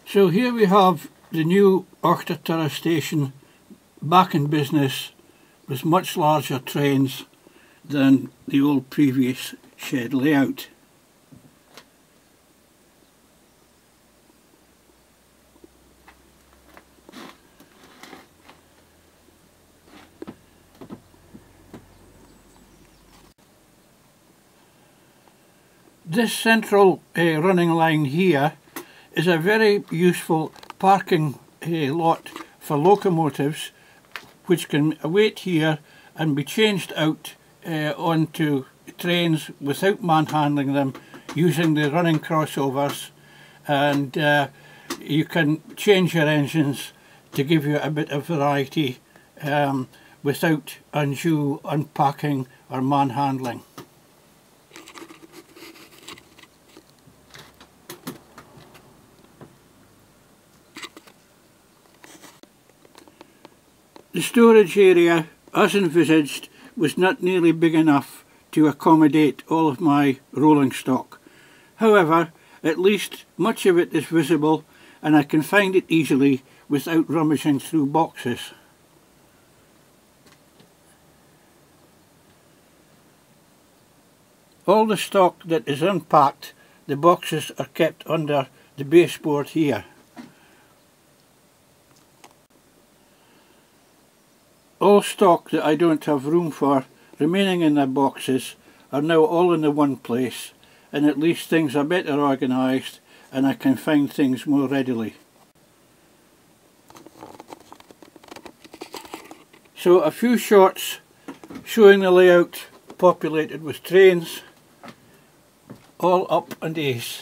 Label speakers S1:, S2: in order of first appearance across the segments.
S1: So here we have the new Orchterturra station back in business with much larger trains than the old previous shed layout. This central running line here is a very useful parking lot for locomotives which can wait here and be changed out onto trains without manhandling them using the running crossovers, and you can change your engines to give you a bit of variety without undue unpacking or manhandling. The storage area, as envisaged, was not nearly big enough to accommodate all of my rolling stock. However, at least much of it is visible and I can find it easily without rummaging through boxes. All the stock that is unpacked, the boxes are kept under the baseboard here. All stock that I don't have room for remaining in their boxes are now all in the one place, and at least things are better organised and I can find things more readily. So a few shots showing the layout populated with trains, all up and ace.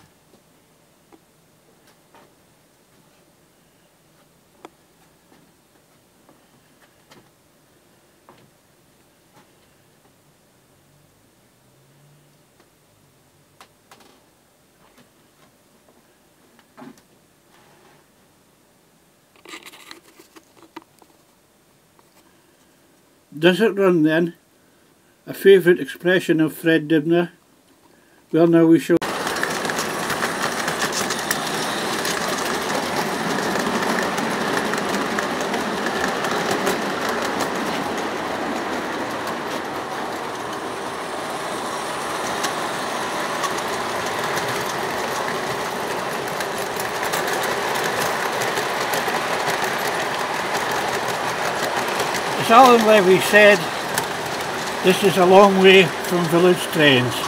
S1: Does it run then? A favourite expression of Fred Dibnah? Well, now we shall. As Alan Levy said, this is a long way from village trains.